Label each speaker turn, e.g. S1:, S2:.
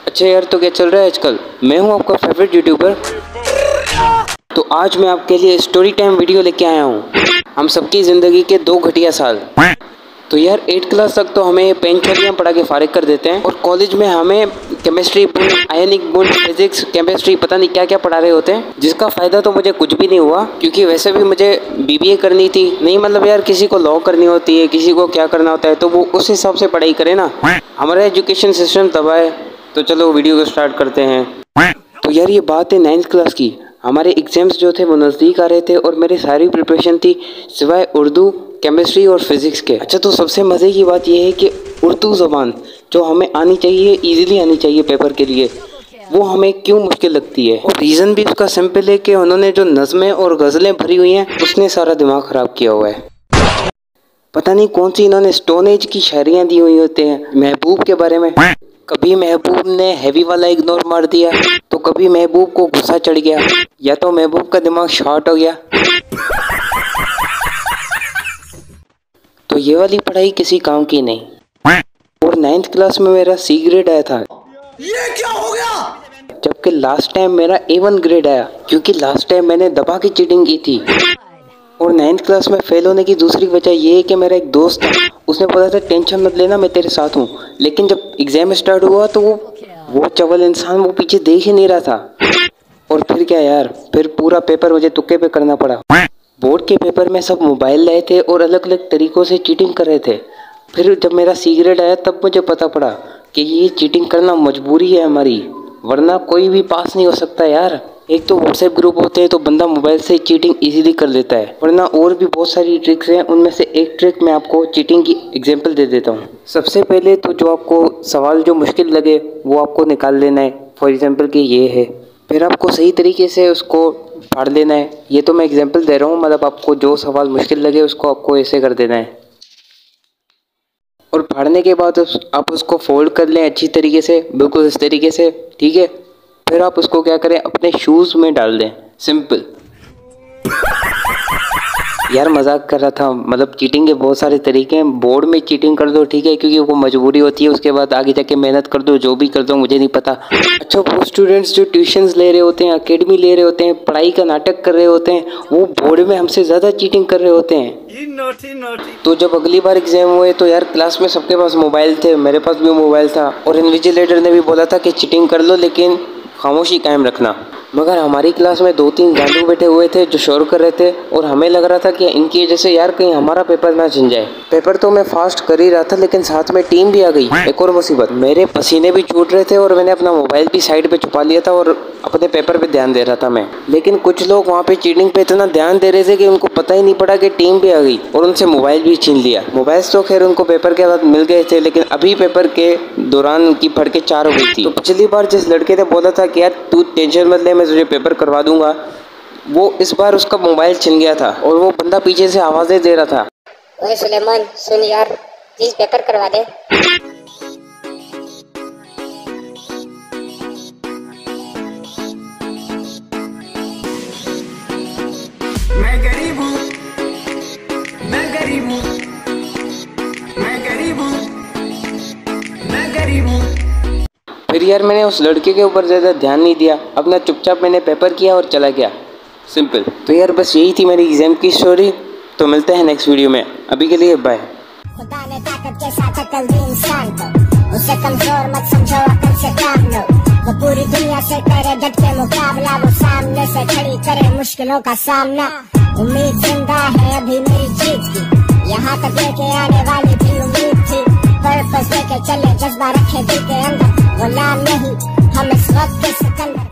S1: अच्छा यार, तो क्या चल रहा है आजकल? मैं हूँ आपका फेवरेट यूट्यूबर। तो आज मैं आपके लिए स्टोरी टाइम वीडियो लेके आया हूँ, हम सबकी ज़िंदगी के 2 घटिया साल। तो यार 8 क्लास तक तो हमें पेन चोलियाँ पढ़ा के फारिग कर देते हैं, और कॉलेज में हमें केमिस्ट्री बुंद, आयनिक बुंद, फिजिक्स, केमिस्ट्री, पता नहीं क्या क्या पढ़ा रहे होते हैं, जिसका फ़ायदा तो मुझे कुछ भी नहीं हुआ, क्योंकि वैसे भी मुझे बीबीए करनी थी। नहीं मतलब यार, किसी को लॉ करनी होती है, किसी को क्या करना होता है, तो वो उस हिसाब से पढ़ाई करे ना। हमारा एजुकेशन सिस्टम तबाह है। तो चलो वीडियो को स्टार्ट करते हैं। तो यार ये बात है 9th क्लास की। हमारे एग्ज़ाम्स जो थे वो नज़दीक आ रहे थे, और मेरी सारी प्रिपरेशन थी सिवाय उर्दू, केमिस्ट्री और फिज़िक्स के। अच्छा, तो सबसे मज़े की बात यह है कि उर्दू ज़बान जो हमें आनी चाहिए, इजीली आनी चाहिए पेपर के लिए, वो हमें क्यों मुश्किल लगती है। और रीज़न भी उसका सिंपल है कि उन्होंने जो नज़में और गज़लें भरी हुई हैं, उसने सारा दिमाग ख़राब किया हुआ है। पता नहीं कौन सी इन्होंने स्टोन एज की शायरियाँ दी हुई होते हैं महबूब के बारे में। कभी महबूब ने हैवी वाला इग्नोर मार दिया, तो कभी महबूब को गुस्सा चढ़ गया, या तो महबूब का दिमाग शॉर्ट हो गया। तो ये वाली पढ़ाई किसी काम की नहीं। और 9th क्लास में मेरा C ग्रेड आया था।
S2: ये क्या हो गया?
S1: जबकि लास्ट टाइम मेरा A1 ग्रेड आया, क्योंकि लास्ट टाइम मैंने दबा की चीटिंग की थी। और 9th क्लास में फेल होने की दूसरी वजह ये है कि मेरा एक दोस्त था, उसने बोला था टेंशन मत लेना, मैं तेरे साथ हूँ। लेकिन जब एग्ज़ाम स्टार्ट हुआ तो वो चवल इंसान वो पीछे देख ही नहीं रहा था। और फिर क्या यार, फिर पूरा पेपर मुझे तुक्के पे करना पड़ा। बोर्ड के पेपर में सब मोबाइल लाए थे और अलग अलग तरीक़ों से चीटिंग कर रहे थे। फिर जब मेरा C ग्रेड आया तब मुझे पता पड़ा कि ये चीटिंग करना मजबूरी है हमारी, वरना कोई भी पास नहीं हो सकता यार। एक तो व्हाट्सएप ग्रुप होते हैं तो बंदा मोबाइल से चीटिंग इजीली कर लेता है, वरना और भी बहुत सारी ट्रिक्स हैं। उनमें से एक ट्रिक मैं आपको चीटिंग की एग्जांपल दे देता हूँ। सबसे पहले तो जो आपको सवाल जो मुश्किल लगे वो आपको निकाल लेना है। फॉर एग्जांपल कि ये है, फिर आपको सही तरीके से उसको फाड़ लेना है। ये तो मैं एग्जांपल दे रहा हूँ, मतलब आपको जो सवाल मुश्किल लगे उसको आपको ऐसे कर देना है। और फाड़ने के बाद आप उसको फोल्ड कर लें अच्छी तरीके से, बिल्कुल इस तरीके से, ठीक है। फिर आप उसको क्या करें, अपने शूज़ में डाल दें। सिंपल। यार मजाक कर रहा था, मतलब चीटिंग के बहुत सारे तरीके हैं। बोर्ड में चीटिंग कर दो, ठीक है, क्योंकि वो मजबूरी होती है। उसके बाद आगे जाके मेहनत कर दो, जो भी कर दो मुझे नहीं पता। अच्छा, वो स्टूडेंट्स जो ट्यूशन्स ले रहे होते हैं, अकेडमी ले रहे होते हैं, पढ़ाई का नाटक कर रहे होते हैं, वो बोर्ड में हमसे ज़्यादा चीटिंग कर रहे होते हैं। तो जब अगली बार एग्जाम हुए तो यार क्लास में सबके पास मोबाइल थे, मेरे पास भी मोबाइल था, और इन्विजिलेटर ने भी बोला था कि चीटिंग कर लो लेकिन खामोशी कायम रखना। मगर हमारी क्लास में 2-3 गांडू बैठे हुए थे जो शोर कर रहे थे, और हमें लग रहा था कि इनकी वजह से यार कहीं हमारा पेपर ना छिन जाए। पेपर तो मैं फास्ट कर ही रहा था, लेकिन साथ में टीम भी आ गई। एक और मुसीबत, मेरे पसीने भी छूट रहे थे और मैंने अपना मोबाइल भी साइड पे छुपा लिया था और अपने पेपर पे ध्यान दे रहा था मैं। लेकिन कुछ लोग वहाँ पे चीटिंग पे इतना ध्यान दे रहे थे कि उनको पता ही नहीं पड़ा कि टीम भी आ गई और उनसे मोबाइल भी छीन लिया। मोबाइल तो खैर उनको पेपर के बाद मिल गए थे, लेकिन अभी पेपर के दौरान उनकी फट के 4 हो गई थी। तो पिछली बार जिस लड़के ने बोला था कि यार तू टेंशन मत ले, मैं तुझे पेपर करवा दूंगा, वो इस बार उसका मोबाइल छिन गया था और वो बंदा पीछे से आवाजें दे रहा था।
S3: ओए सुलेमान सुन यार, प्लीज पेपर करवा दे।
S2: मैं गरीब हूँ, मैं गरीब हूँ, मैं गरीब हूँ, मैं गरीब हूँ।
S1: फिर यार मैंने उस लड़के के ऊपर ज़्यादा ध्यान नहीं दिया, अपना चुपचाप मैंने पेपर किया और चला गया। सिंपल। तो यार बस यही थी मेरी एग्जाम की स्टोरी। तो मिलते हैं नेक्स्ट वीडियो में, अभी के लिए बाय।
S3: खुदा ने ताकत के साथ अकल दी इंसान को, उसे कमजोर मत समझो, अकल से काम लो। वो पूरी दुनिया से करे डट के मुकाबला, वो सामने से खड़ी करे मुश्किलों का सामना। उम्मीद जिंदा है अभी मेरी जीत की, यहाँ तक लेके आने वाली भी उम्मीद थी। पर्पस लेके चले, जज्बा रखे दिल के अंदर, गुलाम नहीं हम इस वक्त के सिकंदर।